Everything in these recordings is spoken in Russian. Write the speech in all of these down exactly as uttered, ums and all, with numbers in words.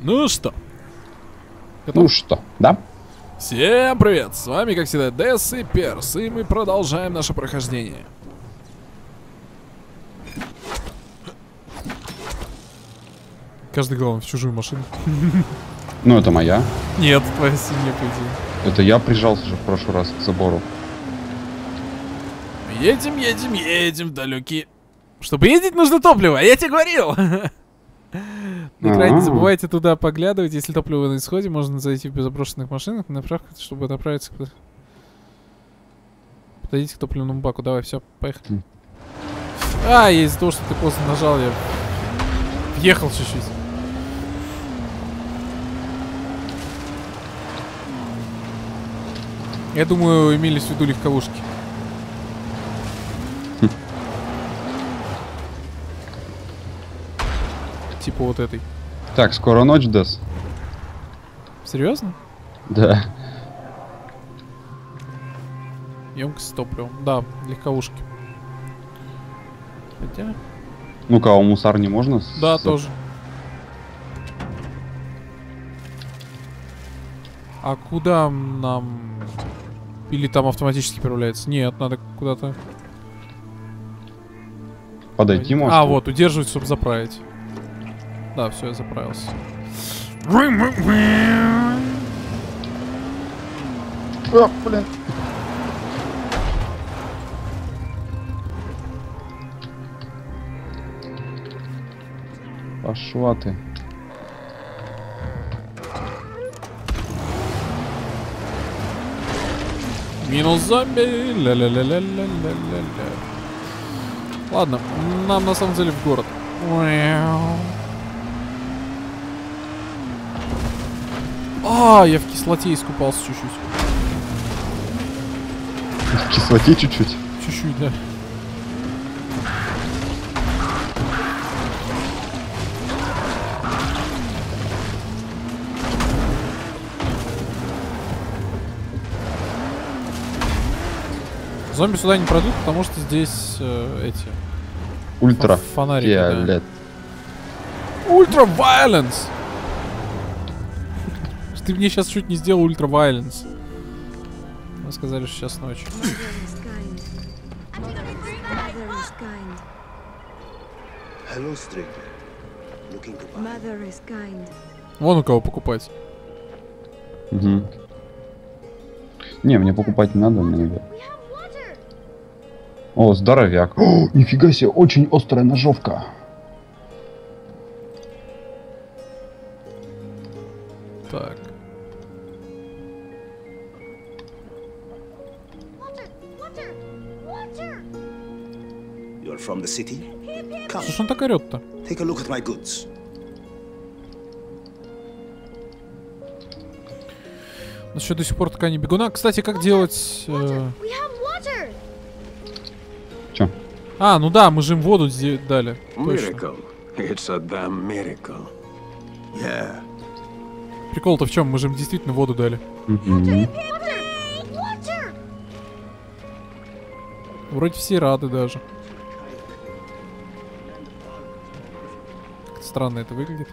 Ну что? Готов? Ну что, да? Всем привет! С вами, как всегда, Дес и Перс, и мы продолжаем наше прохождение. Каждый главный в чужую машину. Ну, это моя. Нет, твоя синяя, по идее. Это я прижался же в прошлый раз к забору. Едем, едем, едем в далекие. Чтобы ездить, нужно топливо, я тебе говорил! На экране не забывайте туда поглядывать. Если топливо на исходе, можно зайти в заброшенных машинах, направку, чтобы направиться куда. Подойдите к топливному баку. Давай, все, поехали. А, из-за того, что ты поздно нажал, я въехал чуть-чуть. Я думаю, имелись в виду легковушки. Типа вот этой. Так, скоро ночь, Дес. Серьезно? Да. Емкость топлива. Да, легковушки. Хотя... Ну-ка, а у мусар не можно? Да, с... тоже. А куда нам... Или там автоматически переправляется? Нет, надо куда-то... Подойти можно? А, вот, удерживать, чтобы заправить. Да, все, я заправился. А, блин. Пошла ты. Минус зомби. Ля-ля-ля-ля-ля-ля-ля-ля. Ладно, нам на самом деле в город. А, я в кислоте искупался чуть-чуть. В кислоте чуть-чуть? Чуть-чуть, да. Зомби сюда не пройдут, потому что здесь э, эти... Ультра. Фонарики, Фиолет. да. Ультра Вайленс! Ты мне сейчас чуть не сделал Ультра Вайленс. Мы сказали, что сейчас ночь. Вон у кого покупать. Угу. Не, мне покупать не надо, мне. О, здоровяк. О, нифига себе, очень острая ножовка. Так. From the city? Come. Что ж он так орёт-то? Take a look at my goods. Насчет до сих пор ткани бегуна. Кстати, как делать... Э... Чё? А, ну да, мы же им воду дали. Miracle. It's a damn miracle. Yeah. Прикол-то в чем? Мы же им действительно воду дали. Mm-hmm. Вроде все рады даже. Странно это выглядит.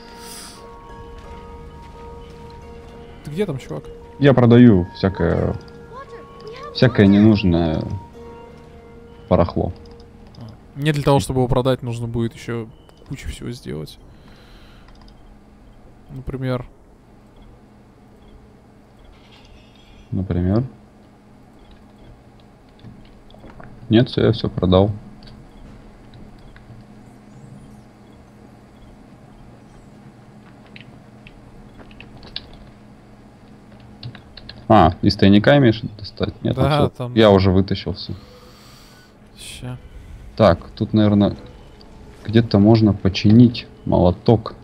Ты где там, чувак? Я продаю всякое... Всякое ненужное барахло. Мне для того, чтобы его продать, нужно будет еще кучу всего сделать. Например... Например? Нет, все, я все продал. А, из тайника имеешь достать? Нет, да, там там... Я уже вытащился. Ща. Так, тут, наверное, где-то можно починить молоток.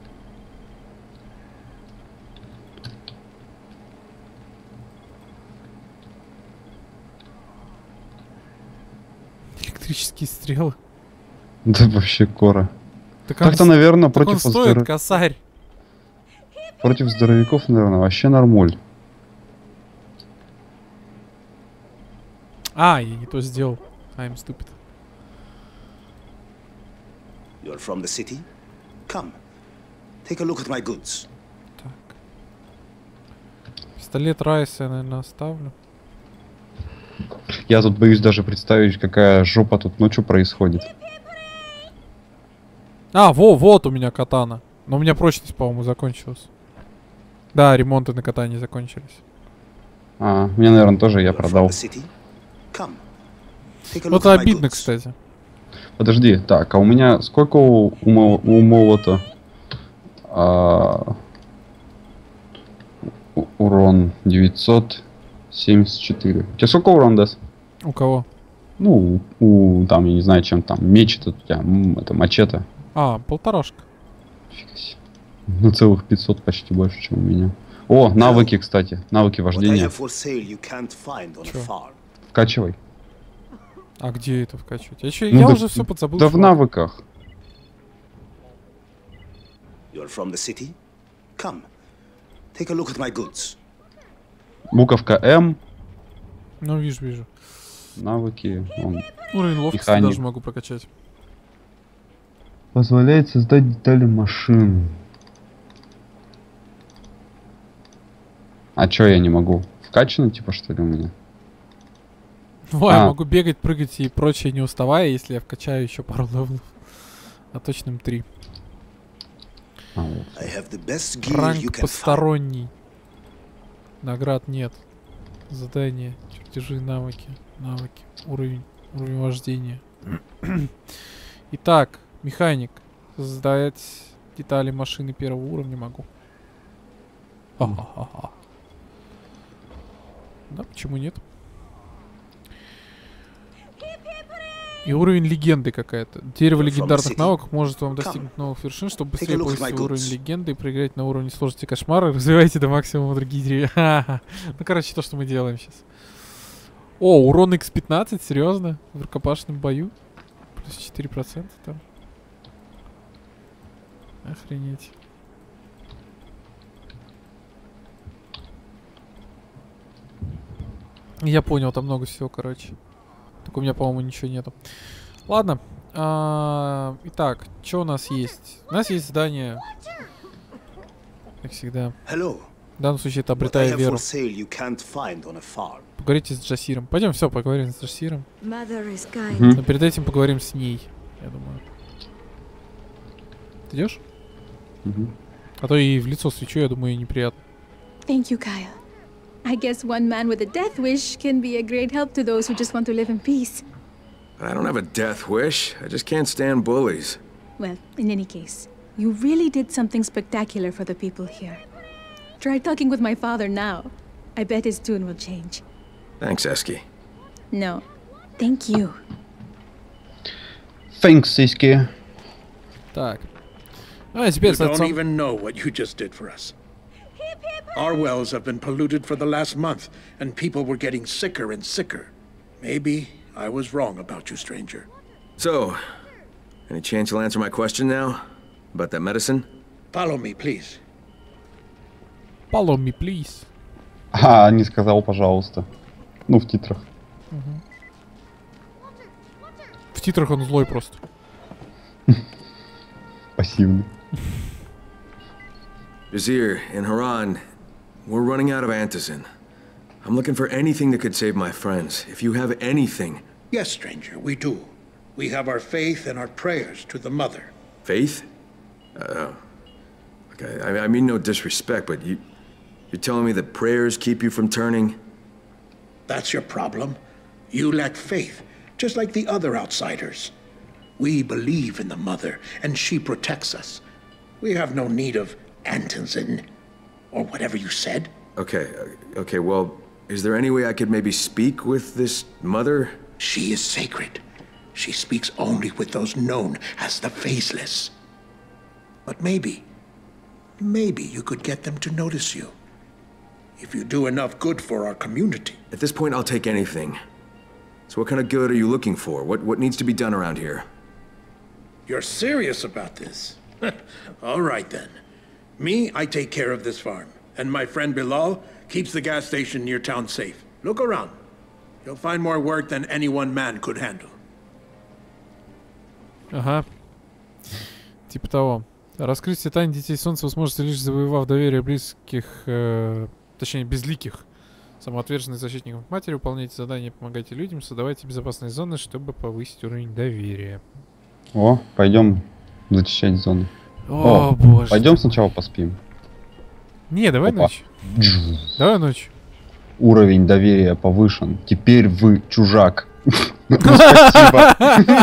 Электрические стрелы. Да вообще кора. Так Так-то, он, наверное, так против, он стоит, здоров... косарь. против здоровяков, наверное, вообще нормуль. А, я не то сделал. I'm stupid. You're from the city? Come. Take a look at my goods. Так. Пистолет Райса я, наверное, оставлю. Я тут боюсь даже представить, какая жопа тут ночью происходит. А, во, вот у меня катана. Но у меня прочность, по-моему, закончилась. Да, ремонты на катане закончились. А, мне, наверное, тоже я You're from продал. the city? Come. Take a Вот look at my обидно, goods. кстати. Подожди, так, а у меня сколько у, у, мо- у молота? А, у- урон девятьсот семьдесят четыре. У тебя сколько урон даст? У кого? Ну, у, у, там, я не знаю, чем там, меч этот у тебя, м, это мачете. А, полторашка. Фига себе. Ну, целых пятьсот почти больше, чем у меня. О, навыки, кстати, навыки What I вождения. have for sale you can't find on a Sure. farm. Вкачивай. А где это вкачивать? Я, чё, Ну, я да- уже все подзабыл. Да в чувак. навыках. You're from the city? Come. Take a look at my goods. Буковка М, Ну, вижу, вижу. навыки, вон. Уровень ловкости Механик. даже могу прокачать. Позволяет создать детали машин. А чё я не могу? Вкачано, типа, что ли, у меня? Ну, я А. могу бегать, прыгать и прочее, не уставая, если я вкачаю еще пару левелов. А точно им три. А, вот. I have the best gear you Ранг can find. посторонний. Наград нет. Задание, чертежи, навыки. Навыки. Уровень. Уровень вождения. Итак, механик. Создать детали машины первого уровня могу. Ха-ха-ха-ха. Да, почему нет? И уровень легенды какая-то. Дерево From the легендарных city. навыков может вам Come. достигнуть новых вершин, чтобы Take a быстрее look at my повысить уровень goods. легенды и проиграть на уровне сложности кошмара. Развивайте до максимума другие деревья. Ха-ха. Ну, короче, то, что мы делаем сейчас. О, урон икс пятнадцать, серьезно? В рукопашном бою? Плюс четыре процента там. Охренеть. Я понял, там много всего, короче. Так у меня, по-моему, ничего нету. Ладно. А, итак, что у нас есть? У нас есть задание. Как всегда. Hello. В данном случае это What I обретая have веру. for sale you can't find on a farm. Поговорите с Джасиром. Пойдем, все, поговорим с Джасиром. Mother is kind. Мгм. Но перед этим поговорим с ней, я думаю. Ты идешь? Мгм. А то и в лицо свечу, я думаю, ей неприятно. Thank you, Kyle. I guess one man with a death wish can be a great help to those who just want to live in peace. I don't have a death wish. I just can't stand bullies. Well, in any case, you really did something spectacular for the people here. Try talking with my father now. I bet his tune will change. Thanks, Eski. No, thank you. Thanks, сиськи. Так. Ну, а теперь You с don't отцом. even know what you just did for us. Our wells have been polluted for the last month, and people were getting sicker and sicker. Maybe I was wrong about you, stranger. So, any chance you'll answer my question now? About that medicine? Follow me, please. Follow me, please. А, не сказал, пожалуйста. Ну, в титрах. В титрах он злой просто. Пассивный. Jazir, in Haran, we're running out of antizin. I'm looking for anything that could save my friends. If you have anything. Yes, stranger, we do. We have our faith and our prayers to the Mother. Faith? Uh, okay, I, I mean no disrespect, but you, you're telling me that prayers keep you from turning? That's your problem. You lack faith, just like the other outsiders. We believe in the Mother, and she protects us. We have no need of antizin, or whatever you said. Okay, uh, okay, well, is there any way I could maybe speak with this mother? She is sacred. She speaks only with those known as the Faceless. But maybe, maybe you could get them to notice you. If you do enough good for our community. At this point, I'll take anything. So what kind of good are you looking for? What, what needs to be done around here? You're serious about this? All right then. Me, I take care of this farm. And my friend Bilal keeps the gas station near town safe. Look around. You'll find more work than any one man could handle. Ага. Типа того. Раскрыть все тайны детей солнца вы сможете лишь завоевав доверие близких, э, точнее безликих самоотверженных защитников матери. Выполняйте задания, помогайте людям, создавайте безопасные зоны, чтобы повысить уровень доверия. О, пойдем зачищать зону. О, О боже. Пойдем сначала поспим. Не, давай Опа. ночью. Давай ночью. Уровень доверия повышен. Теперь вы чужак. Спасибо.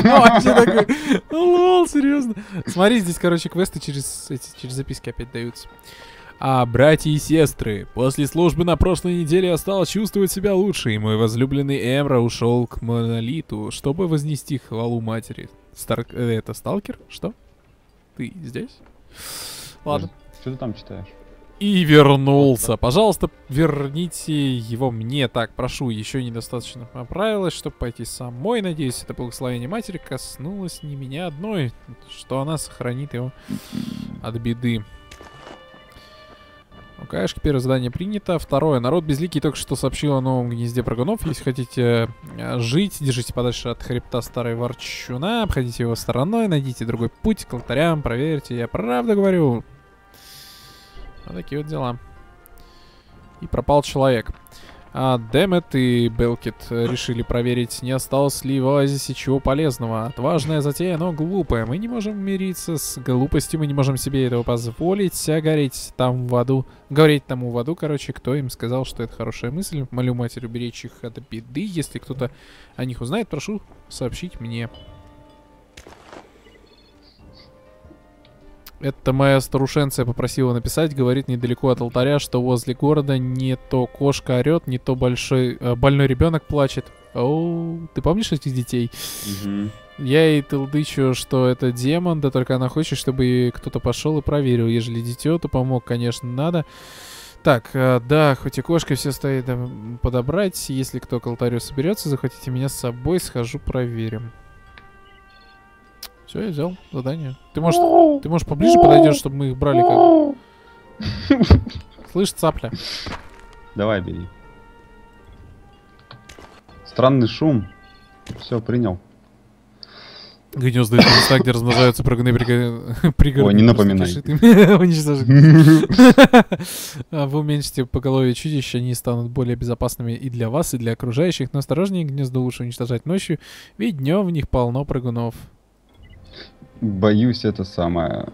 Лол, серьезно. Смотри, здесь, короче, квесты через эти через записки опять даются. А, братья и сестры, после службы на прошлой неделе я стал чувствовать себя лучше, и мой возлюбленный Эмра ушел к Монолиту, чтобы вознести хвалу матери. Стар... Это сталкер? Что? Ты здесь? Ладно. Что ты там читаешь? И вернулся. Пожалуйста, верните его мне. Так, прошу, еще недостаточно поправилась, чтобы пойти самой. Надеюсь, это благословение матери коснулось не меня одной, что она сохранит его от беды. Ну, конечно, первое задание принято. Второе. Народ безликий только что сообщил о новом гнезде прыгунов. Если хотите жить, держите подальше от хребта старой ворчуна, обходите его стороной, найдите другой путь к алтарям, проверьте. Я правда говорю. Вот такие вот дела. И пропал человек. А Дэмет и Белкит решили проверить, не осталось ли в оазисе чего полезного. Отважная затея, но глупая. Мы не можем мириться с глупостью, мы не можем себе этого позволить. А гореть там в аду... Гореть тому в аду, короче, кто им сказал, что это хорошая мысль. Молю матерь уберечь их от беды. Если кто-то о них узнает, прошу сообщить мне. Это моя старушенция попросила написать, говорит недалеко от алтаря, что возле города не то кошка орет, не то большой э, больной ребенок плачет. Оу, ты помнишь этих детей? Угу. Я ей толдычу, что это демон, да только она хочет, чтобы кто-то пошел и проверил. Ежели дитё, то помог, конечно, надо. Так, э, да, хоть и кошка все стоит э, подобрать. Если кто к алтарю соберется, захватите меня с собой, схожу проверим. Все, я взял задание. Ты можешь, ты можешь поближе подойдешь, чтобы мы их брали как... Слышь, цапля. Давай, бери. Странный шум. Все, принял. Гнезда — это места, где размножаются прыгуны пригородные. Ой, не напоминай. Вы уменьшите поголовье чудищ, они станут более безопасными и для вас, и для окружающих. Но осторожнее, гнездо лучше уничтожать ночью, ведь днем в них полно прыгунов. Боюсь, это самое...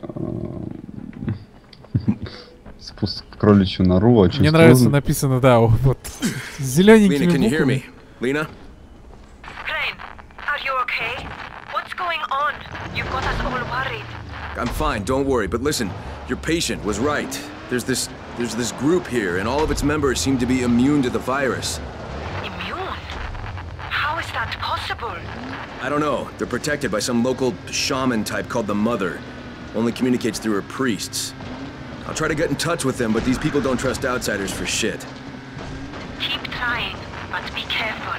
Спуск в кроличью нору очень Мне нравится написано, да, вот зелененькими буквами. Lena? Crane, are you okay? What's going on? You've got us all worried. I'm fine, don't worry, but listen, your patient was right. There's this there's this group here, and all of its members seem to be immune to the virus. Immune? How is that possible? I don't know. They're protected by some local shaman type called the Mother. Only communicates through her priests. I'll try to get in touch with them, but these people don't trust outsiders for shit. Keep trying, but be careful.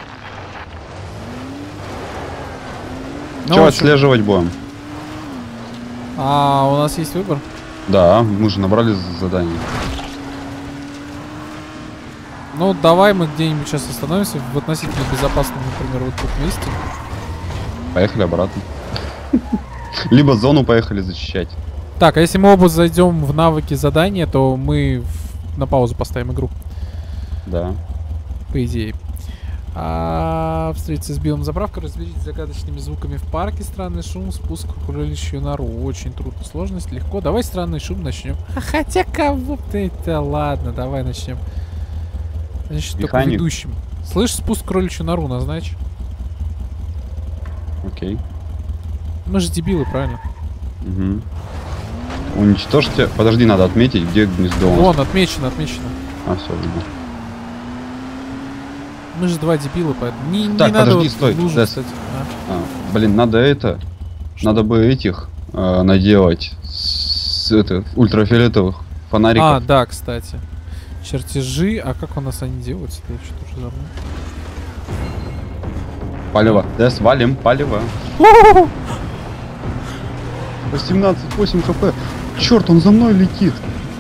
Ну, Че, отслеживать будем? А у нас есть выбор? Да, мы же набрали задание. Ну, давай мы где-нибудь сейчас остановимся в относительно безопасном, например, вот тут месте. Поехали обратно. Либо зону поехали зачищать. Так, а если мы оба зайдем в навыки задания, то мы в... на паузу поставим игру. Да. По идее. А, встретиться с Биллом заправка, разберитесь с загадочными звуками в парке, странный шум, спуск в кроличью нору. Очень трудно, сложность легко. Давай странный шум начнем. А хотя кого-то это... Ладно, давай начнем. Значит, только ведущим. Слышь, спуск в кроличью нору назначь. Окей. Мы же дебилы, правильно? Угу. Уничтожьте. Подожди, надо отметить, где гнездо. Вон, отмечено, отмечено. А, все, видно. Мы же два дебила, поэтому не, Так, не надо подожди, вот стой. лужу, Да. кстати. А? А, блин, надо это. Что? Надо бы этих э, наделать с это, ультрафиолетовых фонариков. А, да, кстати. Чертежи. А как у нас они делаются? Я что-то уже забыл. Палево. Да, свалим, палево. восемнадцать, восемь хп. Черт, он за мной летит.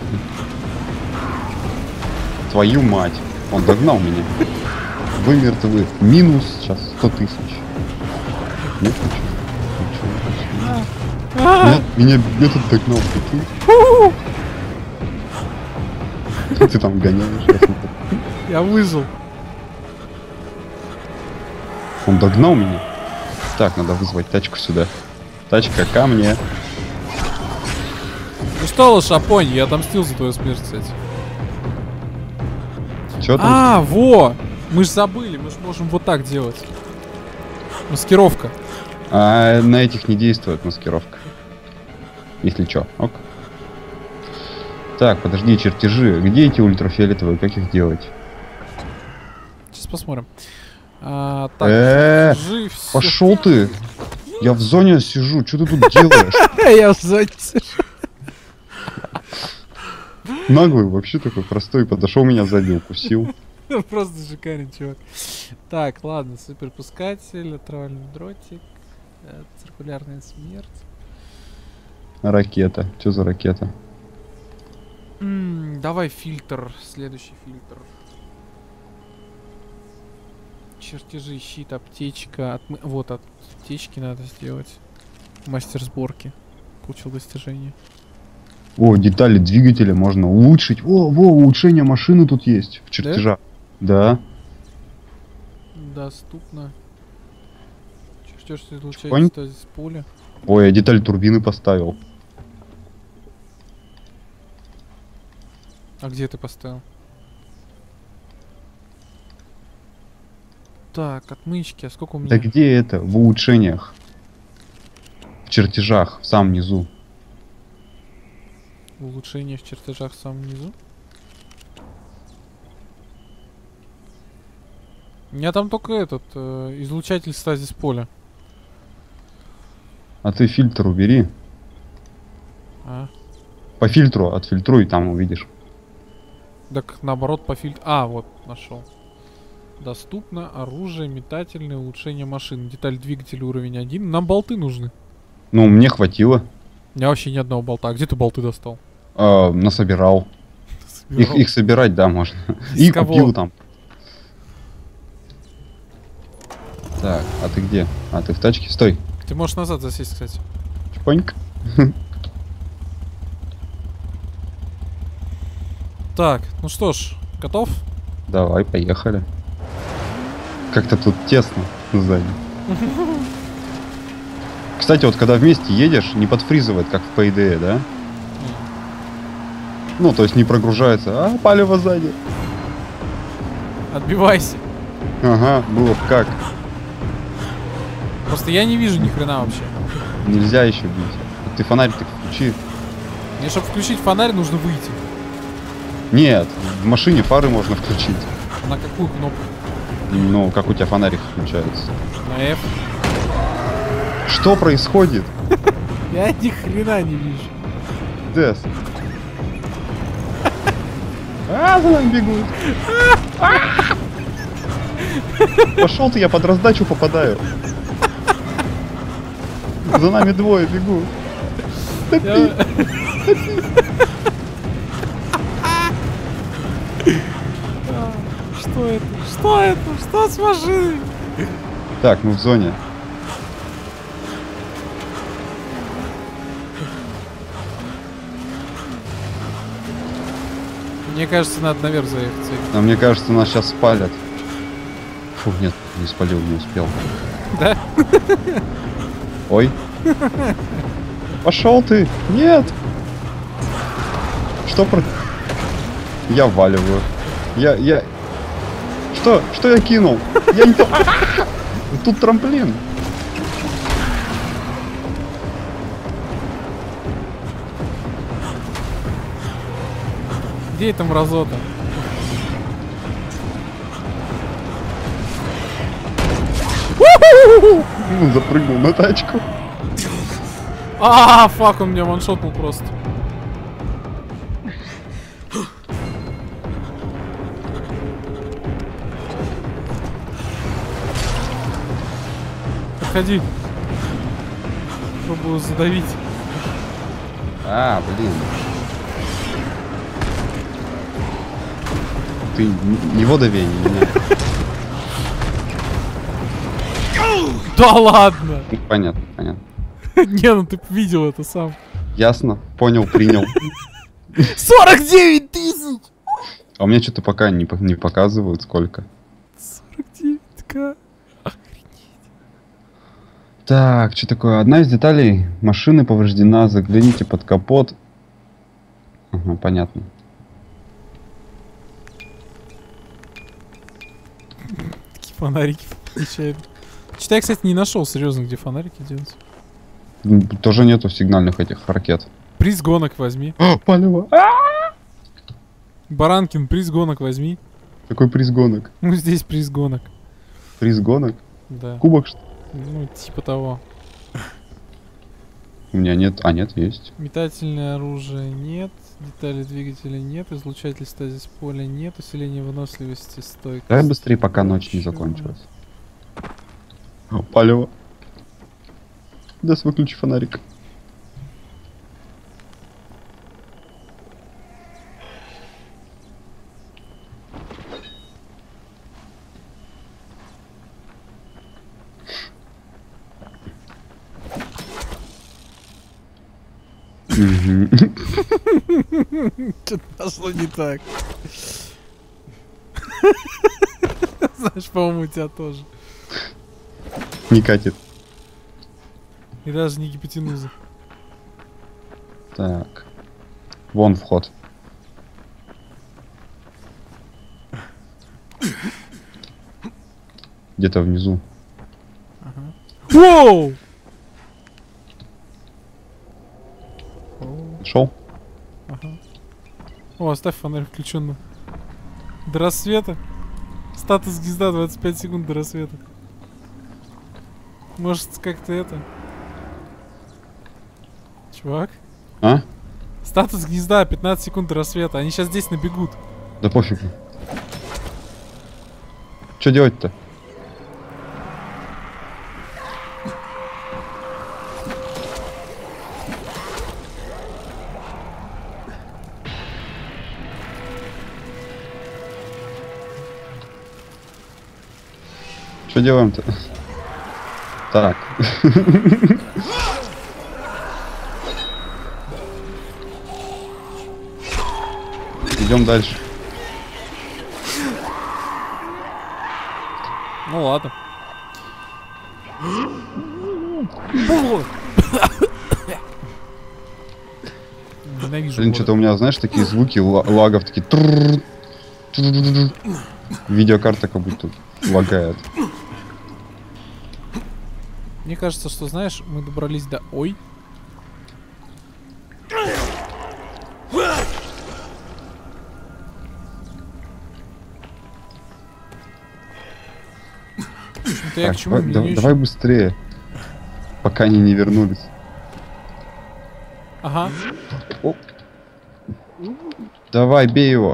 Твою мать. Он догнал меня. Вы мертвы. Минус сейчас сто тысяч. Нет, ничего. Ничего, ничего. Меня, меня этот догнал, прикинь. Что ты там гоняешь? Я смотрю. Я выжил. Он догнал меня. Так, надо вызвать тачку сюда. Тачка ко мне. Ну что, лошапонь, я отомстил за твою смерть, кстати. Чё там? А, во! Мы же забыли, мы же можем вот так делать. Маскировка. А на этих не действует маскировка. Если чё, ок. Так, подожди, чертежи. Где эти ультрафиолетовые? Как их делать? Сейчас посмотрим. А, так, Э, чертежи, всё. пошел ты! Я в зоне сижу, что ты тут делаешь? Я в зоне сижу. Наглый, вообще такой простой, подошел меня сзади, укусил. Просто шикарен, чувак. Так, ладно, суперпускатель, отравленный дротик, э, циркулярная смерть. Ракета. Что за ракета? М, давай фильтр, следующий фильтр. Чертежи, щит, аптечка. Отмы- Вот, от аптечки надо сделать. Мастер сборки. Получил достижение. О, детали двигателя можно улучшить. О, во, улучшение машины тут есть. В чертежах. Да. Доступно. Чертеж излучает Чпонь. стазис поля. Ой, я деталь турбины поставил. А где ты поставил? Так, отмычки. А сколько у меня? Да где это? В улучшениях. В чертежах, в самом низу. Улучшение в чертежах в самом низу. У меня там только этот э, излучатель стазис поля. А ты фильтр убери. А? По фильтру отфильтруй, там увидишь. Так наоборот по фильтру. А, вот, нашел. Доступно оружие, метательное, улучшение машин. Деталь двигателя уровень один. Нам болты нужны. Ну, мне хватило. У меня вообще ни одного болта. А где ты болты достал? А, насобирал. Их, Собирал. их собирать, да, можно. Из И кого? купил там. Так, а ты где? А, ты в тачке? Стой. Ты можешь назад засесть, кстати. Чпоньк. Так, ну что ж, готов? Давай, поехали. Как-то тут тесно сзади. Кстати, вот когда вместе едешь, не подфризывает, как в пи ди и, да? Ну, то есть не прогружается. А, палево сзади. Отбивайся. Ага, было б как. Просто я не вижу ни хрена вообще. Нельзя еще бить. Ты фонарик-то включи. Мне, чтобы включить фонарь, нужно выйти. Нет, в машине фары можно включить. На какую кнопку? Ну, как у тебя фонарик включается. На F. Что происходит? Я ни хрена не вижу. Дес. А, за нами бегут. Пошел ты, я под раздачу попадаю. За нами двое бегут. Я- А, Что это? Что это? Что с машиной? Так, мы в зоне. Мне кажется, надо наверх заехать. А мне кажется, нас сейчас спалят. Фу, нет, не спалил, не успел. Да? Ой. Пошел ты! Нет! Что про... Я валиваю. Я, я... Что? Что я кинул? Я не то... Тут трамплин. Где это мразота? Ну, запрыгнул на тачку. А, фак, он меня ваншотнул просто. Подходи. Пробую задавить. А, блин. Ты н- его дави, не меня. Да ладно! Ну, понятно, понятно. Не, ну ты видел это сам. Ясно, понял, принял. сорок девять тысяч! А у меня что-то пока не, по- не показывают сколько. сорок девять тысяч. Так, что такое? Одна из деталей машины повреждена. Загляните под капот. Ага, понятно. Такие фонарики включают. Что-то я, кстати, не нашел серьезно, где фонарики делать. М, Тоже нету сигнальных этих ракет. Приз гонок возьми. О, палево. А! Баранкин, приз гонок возьми. Какой приз гонок? Ну, здесь приз гонок. Приз гонок? Да. Кубок, что ли? Ну, типа того. У меня нет. А, нет, есть. Метательное оружие нет. Детали двигателя нет. Излучатель стазис поля нет. Усиление выносливости стойкости. Давай быстрее, пока ночь не Чё? закончилась. О, палево. Да, выключи фонарик. Мгм. Что-то пошло не так. Знаешь, по-моему, у тебя тоже. Не катит. И даже не гипотенуза. Так. Вон вход. Где-то внизу. Воу! Шел? Ага. О, оставь фонарь включенным. До рассвета. Статус гнезда двадцать пять секунд до рассвета. Может, как-то это... Чувак? А? Статус гнезда пятнадцать секунд до рассвета. Они сейчас здесь набегут. Да пофигу. Что делать-то? Что делаем-то? Так. Идем дальше. Ну ладно. Ненавижу Блин, воду. что-то у меня, знаешь, такие звуки ла- лагов, такие... трррр, трррр. Видеокарта как будто лагает. Мне кажется, что, знаешь, мы добрались до... Ой. Это я Так, к чему? давай, Мне да- не давай очень- быстрее. Пока они не вернулись. Ага. О. Давай, бей его.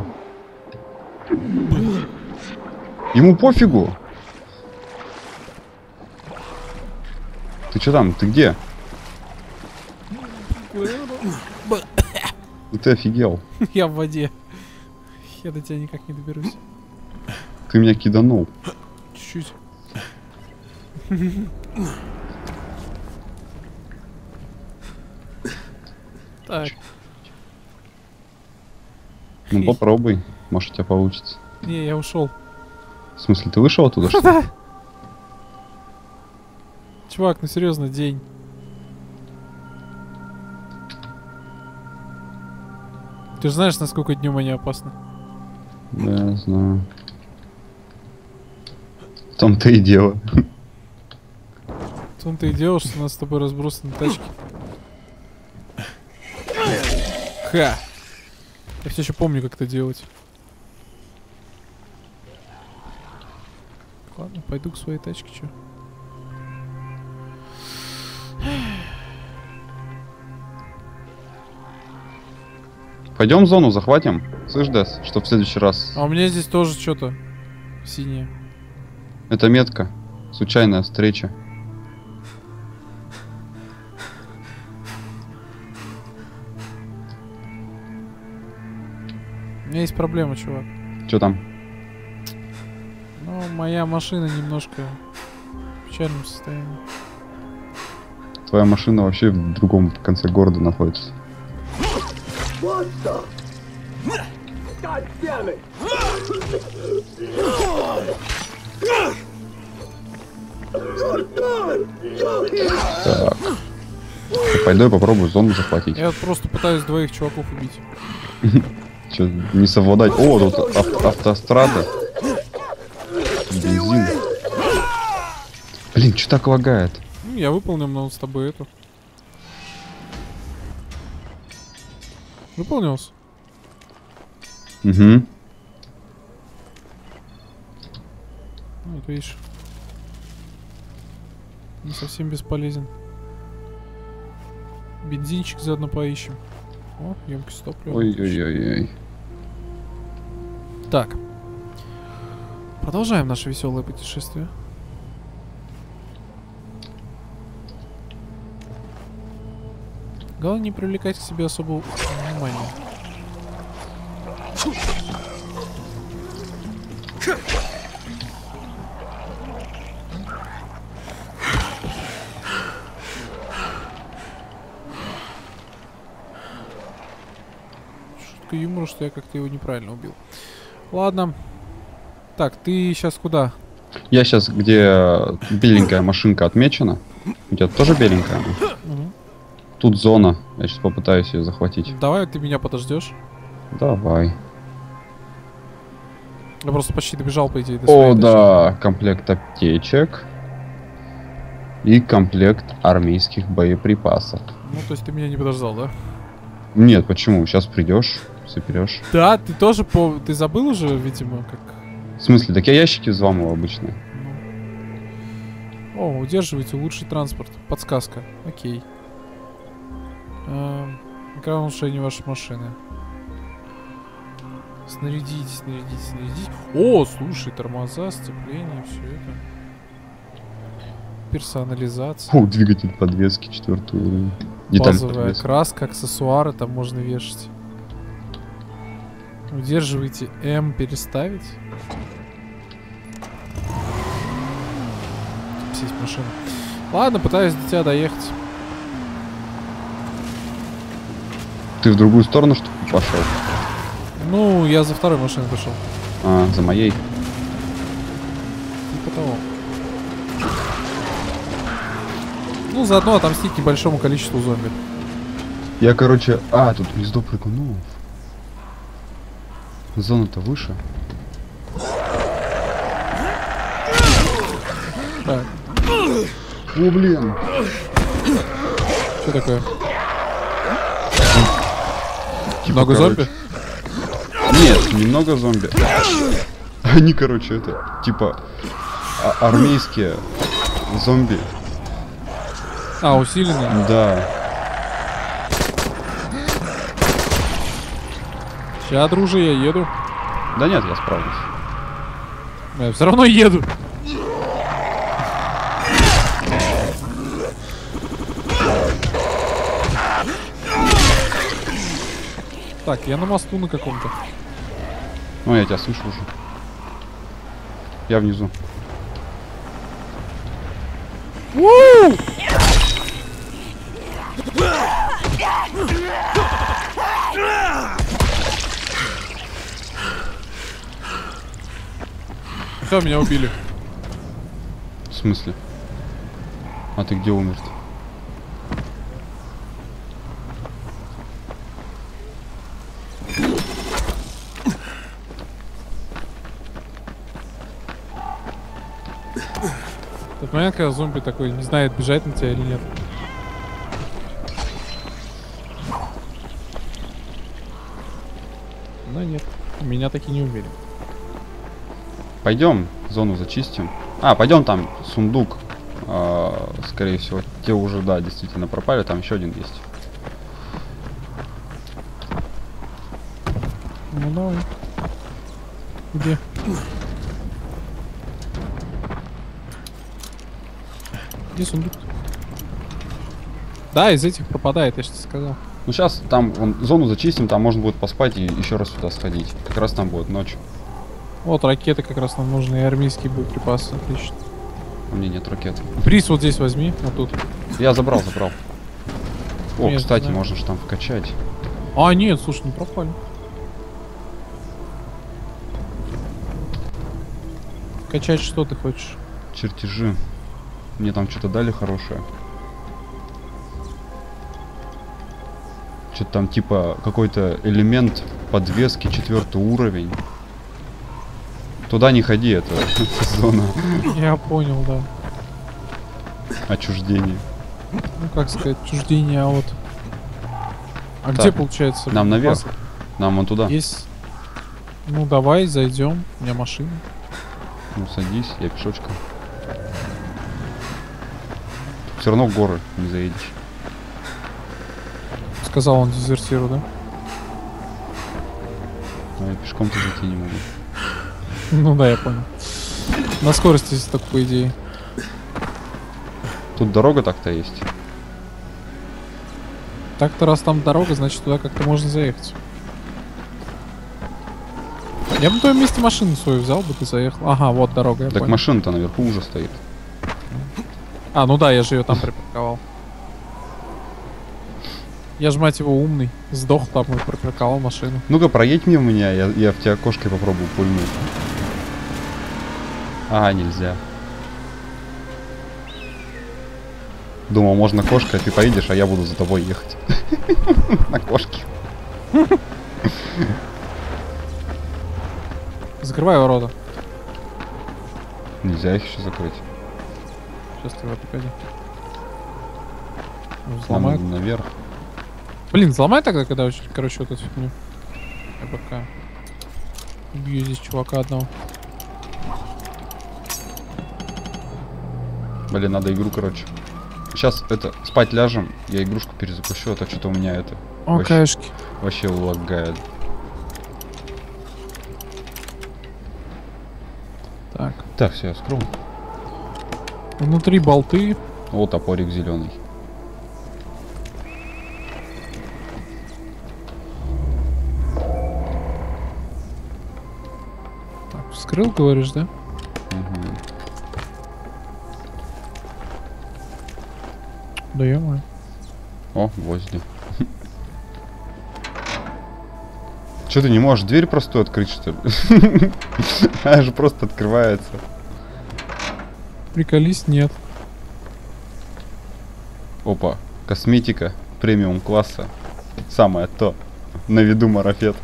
Ему пофигу. Ты что там? Ты где? Ну ты офигел. Я в воде. Я до тебя никак не доберусь. Ты меня киданул. Чуть-чуть. Так. Ну попробуй. Может у тебя получится. Не, я ушел. В смысле, ты вышел оттуда, что ли? Чувак, ну серьезно, день. Ты же знаешь, насколько днем они опасны. Да, я знаю. В том-то и дело. В том-то и дело, что у нас с тобой разбросаны тачки. Ха! Я все еще помню, как это делать. Ладно, пойду к своей тачке, чё. Пойдем в зону захватим. Слышь, Дэс, что в следующий раз. А у меня здесь тоже что-то синее. Это метка. Случайная встреча. У меня есть проблема, чувак. Что там? Ну, моя машина немножко в печальном состоянии. Твоя машина вообще в другом конце города находится. Так. Пойду я попробую зону захватить. Я просто пытаюсь двоих чуваков убить. Че, не совладать. О, тут авто автострада. Бензин. Блин, что так лагает? Ну, я выполнил, но с тобой эту. Выполнился. Угу. Вот видишь. Не совсем бесполезен. Бензинчик заодно поищем. О, емкость топлива. Ой-ой-ой-ой. Так. Продолжаем наше веселое путешествие. Главное не привлекать к себе особого внимания. Шутка юмора, что я как-то его неправильно убил. Ладно. Так, ты сейчас куда? Я сейчас, где беленькая машинка отмечена. У тебя тоже беленькая? Угу. Тут зона. Я сейчас попытаюсь ее захватить. Давай ты меня подождешь. Давай. Я просто почти добежал, по идее, до О, своей да, комплект аптечек. И комплект армейских боеприпасов. Ну, то есть ты меня не подождал, да? Нет, почему? Сейчас придешь, соберешь. Да, ты тоже по... Ты забыл уже, видимо, как... В смысле? Так я ящики взламывал обычные. Ну. О, удерживайте лучший транспорт. Подсказка. Окей. Эм, экран улучшения вашей машины. Снарядить, снарядить, снарядить. О, слушай, тормоза, сцепление, все это. Персонализация. О, двигатель подвески, четвертый уровень. Деталь Базовая подвески. краска, аксессуары там можно вешать. Удерживайте М, переставить. Сесть в машину. Ладно, пытаюсь до тебя доехать. Ты в другую сторону, что ли, пошел? Ну, я за второй машиной пошел. А, за моей. Типа того. Ну, заодно отомстить небольшому количеству зомби. Я, короче... А, тут гнездо прыгунов. Зона-то выше. Так, О, блин. что такое? Типа, Много короче, зомби? Нет, немного зомби. Они, короче, это, типа, а- армейские зомби. А, усиленные? Да. Сейчас, друже, я еду. Да нет, я справлюсь. Я все равно еду. Так, я на мосту на каком-то. Ну, я тебя слышу уже. Я внизу. У! Все, меня убили. В смысле? А ты где умер-то? Тот момент, когда зомби такой не знает, бежать на тебя или нет. Но нет, меня таки не убили. Пойдем, зону зачистим. А, пойдем там, сундук. А, скорее всего, те уже, да, действительно пропали. Там еще один есть. Ну давай. Где? Где сундук? Да, из этих пропадает, я же тебе сказал. Ну сейчас там вон, зону зачистим, там можно будет поспать и еще раз сюда сходить. Как раз там будет ночь. Вот ракеты как раз нам нужны, и армейские боеприпасы, отлично. У меня нет ракет. Приз вот здесь возьми, вот тут. Я забрал, забрал. О, Нет, кстати, да. можно же там вкачать. А, нет, слушай, не пропали. Качать что ты хочешь? Чертежи. Мне там что-то дали хорошее. Что-то там типа какой-то элемент подвески, четвертый уровень. Туда не ходи, это зона Я понял, да. отчуждения. Ну, как сказать, чуждение, а вот... А Так, где, получается? нам наверх. база? Нам вон туда. Есть... Ну, давай, зайдем. У меня машина. Ну садись, я пешочком. Все равно в горы не заедешь. Сказал он дезертиру, да? А я пешком-то зайти не могу. Ну да, я понял. На скорости здесь только по идее. Тут дорога так-то есть. Так-то раз там дорога, значит туда как-то можно заехать. Я бы на твоем месте машину свою взял бы, ты заехал. Ага, вот дорога, я Так понял. машина-то наверху уже стоит. А, ну да, я же ее там припарковал. Я ж, мать его, умный. Сдох там и припарковал машину. Ну-ка, проедь мимо меня, я, я в тебя кошкой попробую пульнуть. А, нельзя. Думал, можно кошкой, а ты поедешь, а я буду за тобой ехать. На кошке. Закрывай ворота. Нельзя их еще закрыть. Сейчас ты его погоди. Ну, Нам взломай. надо наверх. Блин, взломай тогда, когда, очень- короче, вот эту фигню. Я пока убью здесь чувака одного. Блин, надо игру, короче. Сейчас это, спать ляжем, я игрушку перезапущу, а то что-то у меня это О, вообще, каешки. вообще лагает. Так. Так, все, я скрою. Внутри болты. Вот топорик зеленый. Так, вскрыл, говоришь, да? Угу. Да ё-моё. О, гвозди. Че ты не можешь дверь простую открыть, что ли? Она же просто открывается. Приколись, нет. Опа, косметика премиум класса. Самое то. На виду марафет.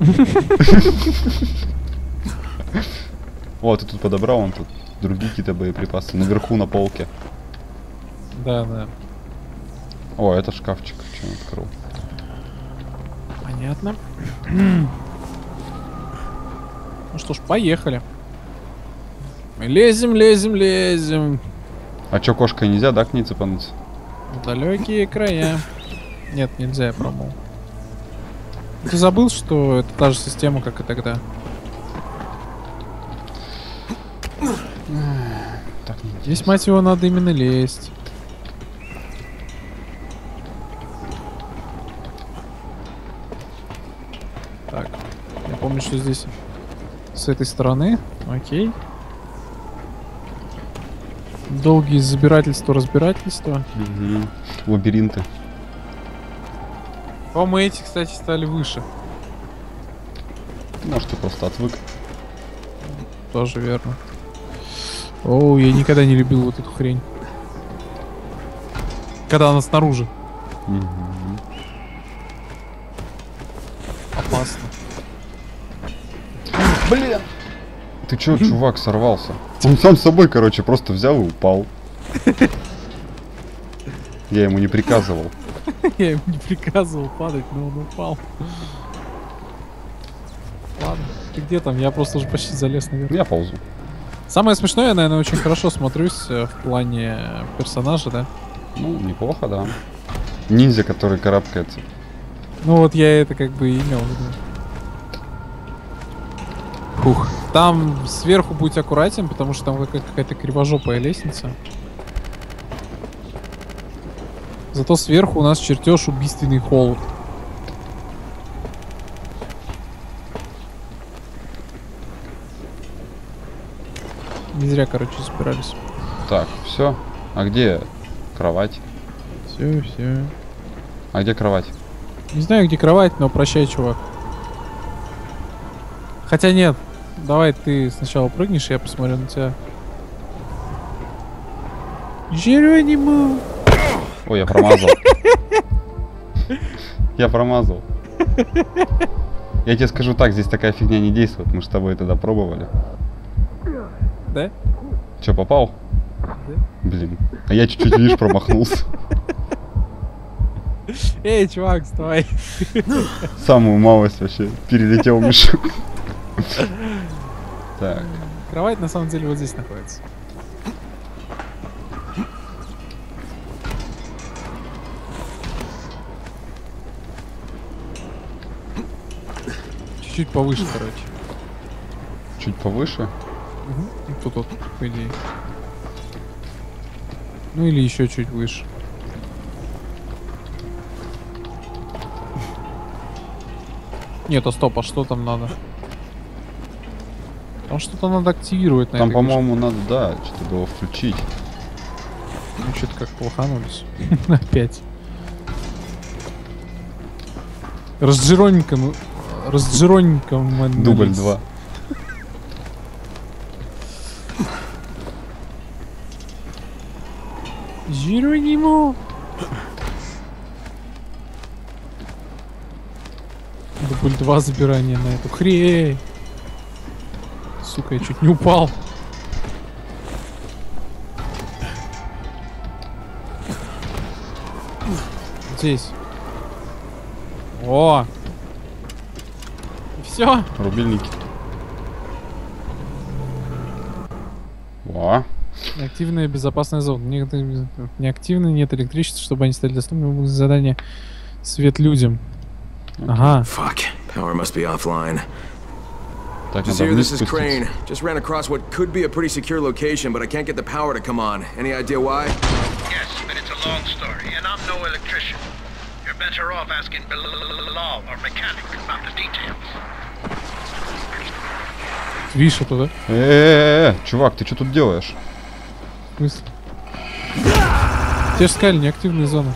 О, ты тут подобрал, он тут другие какие-то боеприпасы. Наверху на полке. Да, да. О, это шкафчик. Че он открыл? Понятно. Ну что ж, поехали. Мы лезем, лезем, лезем. А чё, кошкой нельзя, да, к ней цепануться? В далекие края. Нет, нельзя, я промол. Ты забыл, что это та же система, как и тогда? Так, не Здесь, мать его, надо именно лезть. Так, я помню, что здесь с этой стороны. Окей. Долгие забирательства, разбирательства. Угу. Лабиринты. По-моему, эти, кстати, стали выше. Может, ты просто отвык. Тоже верно. Оу, я никогда не любил вот эту хрень. Когда она снаружи. Угу. Опасно. Блин! Ты чё, чувак, сорвался? Он сам с собой, короче, просто взял и упал. Я ему не приказывал. Я ему не приказывал падать, но он упал. Ладно, ты где там? Я просто уже почти залез наверх. Я ползу. Самое смешное, я, наверное, очень хорошо смотрюсь э, в плане персонажа, да? Ну, неплохо, да. Ниндзя, который карабкается. Ну вот я это как бы и имел в виду. Фух. Там сверху будь аккуратен, потому что там какая- какая-то кривожопая лестница. Зато сверху у нас чертеж убийственный холод. Не зря, короче, собирались. Так, все. А где кровать? Все, все. А где кровать? Не знаю, где кровать, но прощай, чувак. Хотя нет. Давай ты сначала прыгнешь, я посмотрю на тебя. Жеронимо! Ой, я промазал. Я промазал. Я тебе скажу так, здесь такая фигня не действует. Мы с тобой тогда пробовали. Да? Че, попал? Да. Блин. А я чуть-чуть, видишь, промахнулся. Эй, чувак, вставай. Самую малость вообще. Перелетел мешок. Так. Кровать на самом деле вот здесь находится. Чуть-чуть повыше, короче. Чуть повыше? Угу. Тут вот, по идее. Ну или еще чуть выше. Нет, а стоп, а что там надо? Там что-то надо активировать на Там, этой крыше. по-моему, надо, да, что-то было включить. Ну что-то как плоханулись. Опять. Разжироненько, ну... Разжироненько, мы... Дубль два. Жеронимо! Дубль два забирания на эту хрень. Сука, я чуть не упал. Здесь. О! Все. Рубильники. О. Активная безопасная зона. Некоторые неактивные, нет электричества, чтобы они стали доступными. Задание свет людям. Ага. Fuck. Power must be offline. Так, Just надо here, вниз this is Crane. спуститься. Just ran across what could be a pretty secure location, but I can't get the power to come on. Any idea why? Yes, but it's a long story, and I'm no electrician. You're better off asking Bilal or mechanic about the details. Видишь это, да? Э-э-э, чувак, ты что тут делаешь? В смысле? Те же сказали, неактивная зона.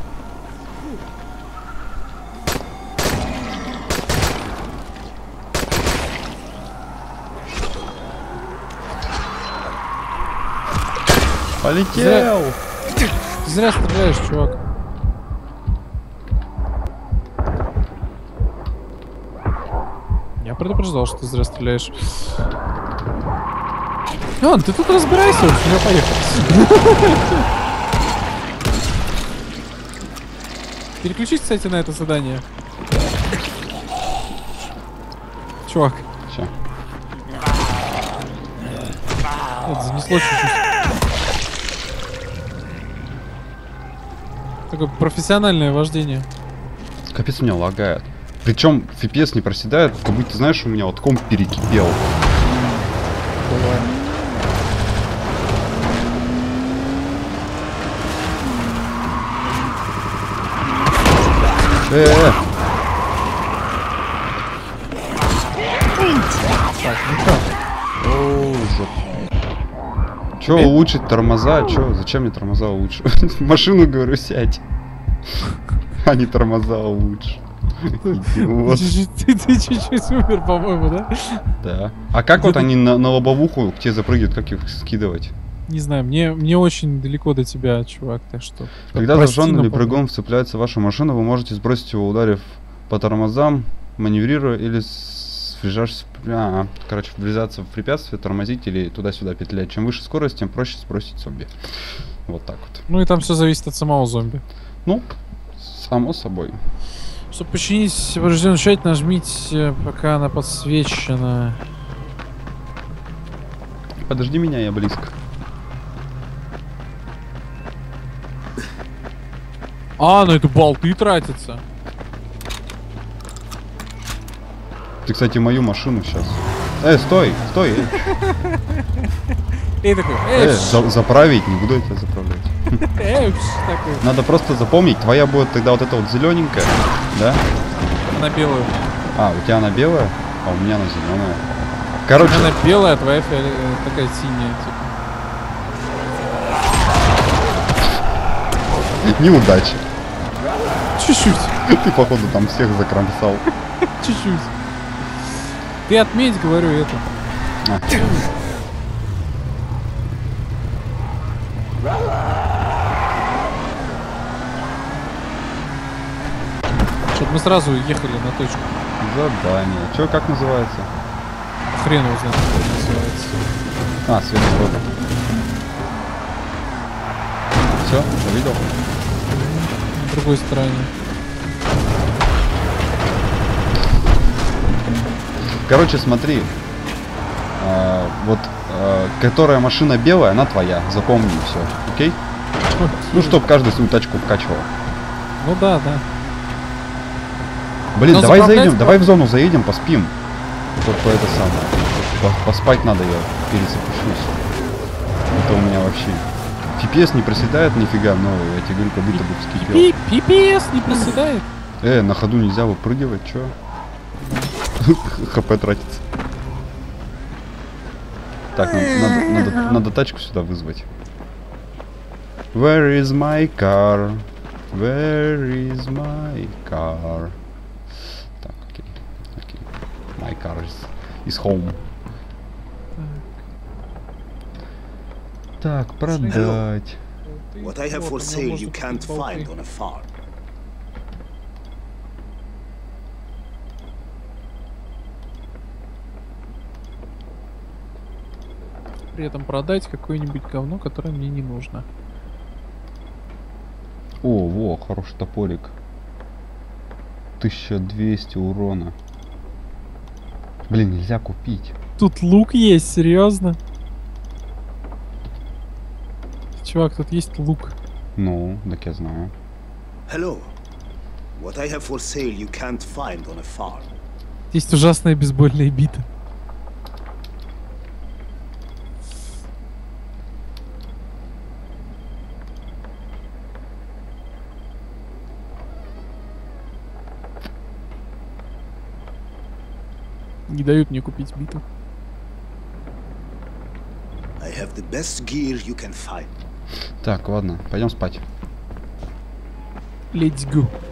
Полетел! Зря... Ты зря стреляешь, чувак. Я предупреждал, что ты зря стреляешь. Ладно, ты тут разбирайся, вот сюда поехали. Переключись, кстати, на это задание. Чувак. Че? Это занесло чуть-чуть. Такое профессиональное вождение. Капец, меня лагает. Причем эф пи эс не проседает, как будто, знаешь, у меня вот комп перекипел. Бывает. Э-э-э. Так, ну что? О, жопа. Че улучшить тормоза? Че? Зачем мне тормоза улучшить? В машину, говорю, сядь. А не тормоза улучшить. Идиот. Ты чуть-чуть умер, по-моему, да? Да. А как вот они на, на лобовуху к тебе запрыгивают, как их скидывать? Не знаю, мне, мне очень далеко до тебя, чувак, так что... Когда прости, зажженный но прыгун вцепляется в вашу машину, вы можете сбросить его, ударив по тормозам, маневрируя или свяжешься, а, короче, врезаться в препятствие, тормозить или туда-сюда петлять. Чем выше скорость, тем проще сбросить зомби. Вот так вот. Ну и там все зависит от самого зомби. Ну, само собой. Чтобы починить поврежденную часть, нажмите, пока она подсвечена. Подожди меня, я близко. А, на эту болты тратится. Ты, кстати, мою машину сейчас. Э, стой, стой. Эй, Эй, такой, эй, э, за- заправить, не буду я тебя заправлять. эй, такой. Надо просто запомнить, твоя будет тогда вот эта вот зелененькая, да? На белую. А, у тебя она белая, а у меня она зеленая. Короче, Она белая, а твоя фиоле- такая синяя, типа. Неудачи. Чуть-чуть. Ты, походу, там всех закромсал. Чуть-чуть. Ты отметь, говорю, это. А. Чтобы мы сразу ехали на точку. Задание. Чё, как называется? Хрен его знает, как это называется. А, светофор. Все, увидел? На другой стороне. Короче, смотри. А, вот, а, которая машина белая, она твоя. Запомни все, окей? Ну, чтоб каждый свою тачку вкачивал. Ну да, да. Блин, Но давай заправлять заедем, надо. давай в зону заедем, поспим. Только это самое. Пос- Поспать надо, я перезапущусь. Это у меня вообще. эф пи эс не проседает нифига, но я тебе говорю, как будто бы вскипел. Пи- пи пи эс не проседает. Э, на ходу нельзя выпрыгивать, чё? ХП тратится. Так, надо, надо, надо, надо тачку сюда вызвать. Where is my car? Where is my car? Так, окей, окей. My car is, is home. Так, продать. What I have for sale you can't find on a farm. При этом продать какое-нибудь говно, которое мне не нужно. О, во, хороший топорик. тысяча двести урона. Блин, нельзя купить. Тут лук есть, серьезно? Чувак, тут есть лук. Ну, так я знаю. Hello. What I have for sale you can't find on a farm. Есть ужасная бейсбольная бита. Не дают мне купить биту. I have the best gear you can find. Так, ладно, пойдем спать. Let's go.